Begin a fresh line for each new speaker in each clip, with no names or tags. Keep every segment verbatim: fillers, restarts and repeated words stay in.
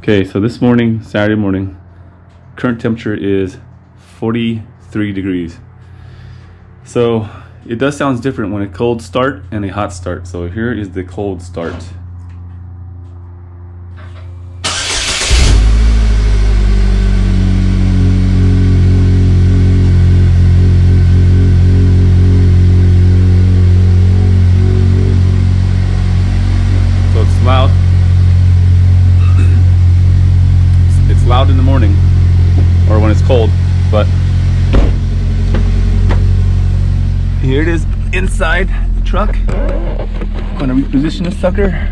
Okay, so this morning, Saturday morning, current temperature is forty-three degrees. So it does sound different when a cold start and a hot start. So here is the cold start. So it's loud. It's loud in the morning or when it's cold, but here it is inside the truck. I'm gonna reposition this sucker.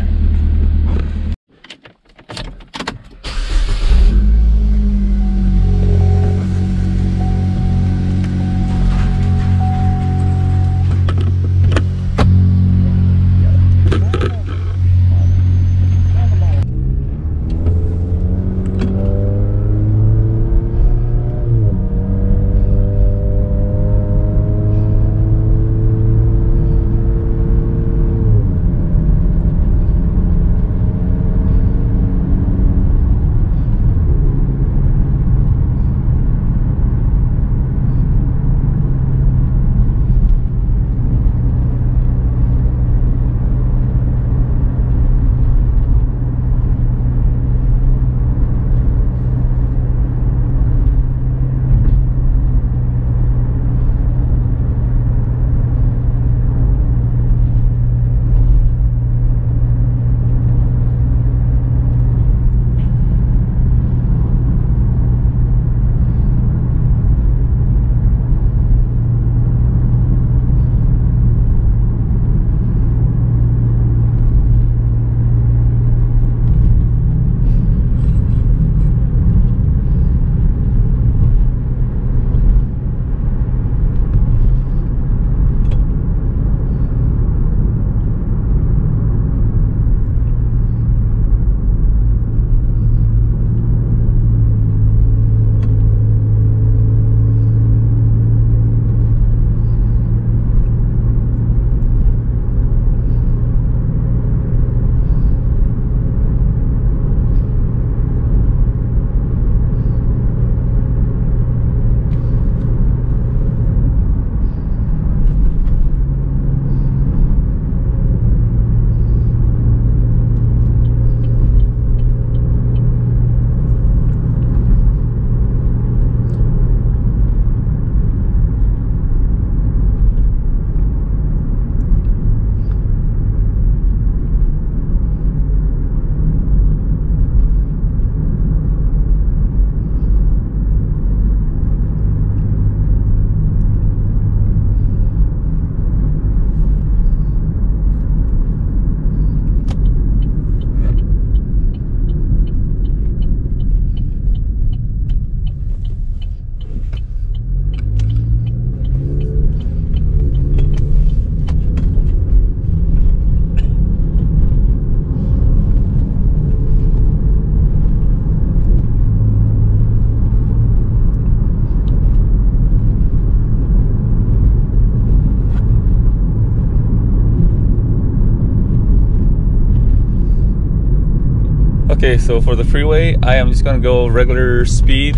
Okay, so for the freeway, I am just gonna go regular speed.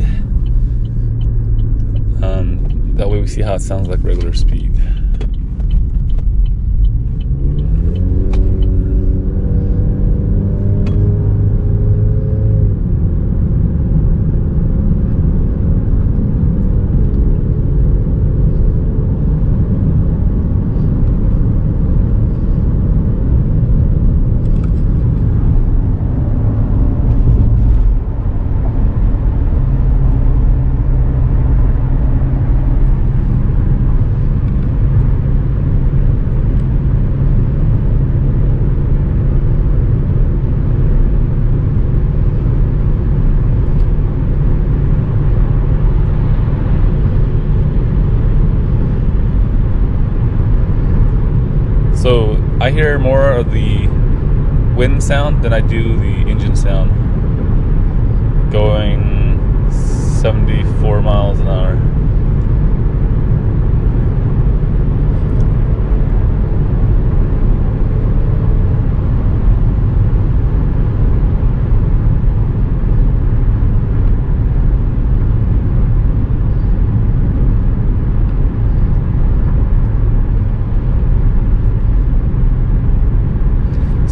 Um, that way we see how it sounds like regular speed. So I hear more of the wind sound than I do the engine sound. Going seventy-four miles an hour.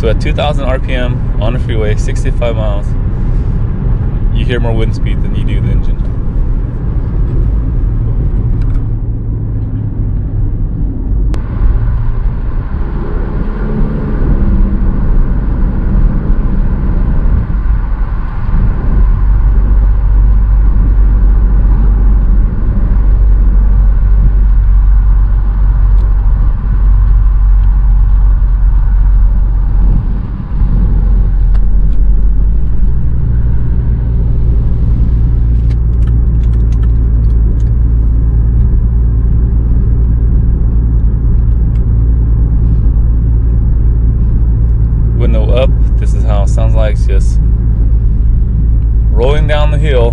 So at two thousand R P M on the freeway, sixty-five miles, you hear more wind speed than you do the engine. Window up, this is how it sounds like, it's just rolling down the hill.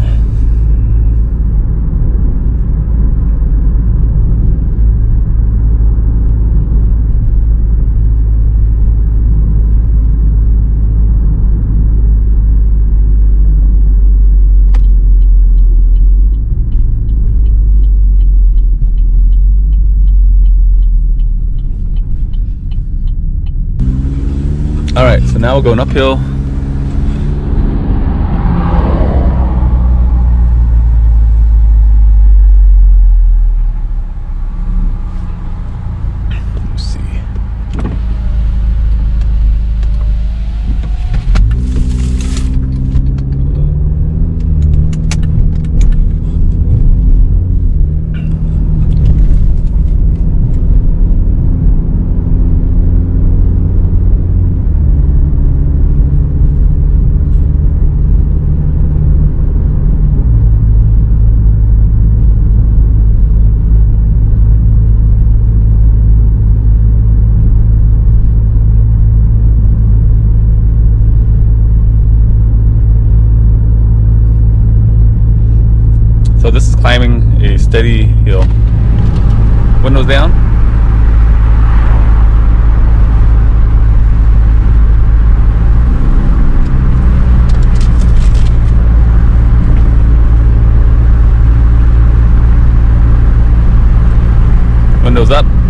All right, so now we're going uphill. Let's see. So this is climbing a steady hill. Windows down. Windows up.